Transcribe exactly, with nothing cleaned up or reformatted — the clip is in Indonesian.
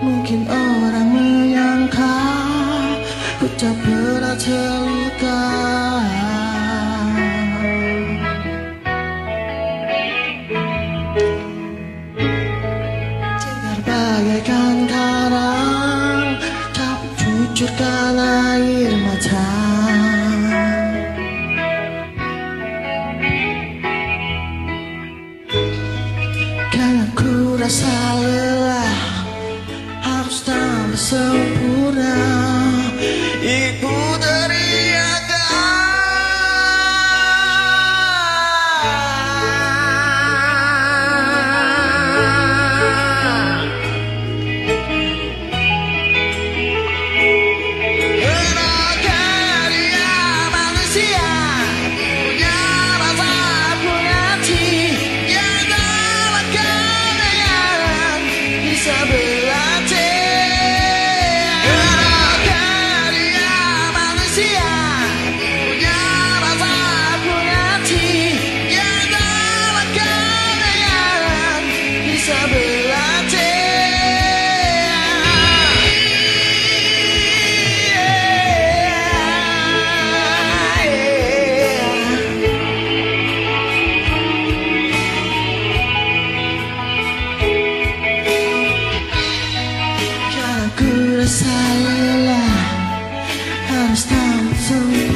Mungkin orang menyangka ku tak pernah terluka. Tegar bagaikan karang, tapi cucurkan air mata. Karena ku rasa lelah, harus tambah sempurna. Ibu teriakan, kenapa dia manusia punya rasa, punya hati yang dalam keadaan bisa berlatih. Ku rasa lelah, harus tampil sempurna.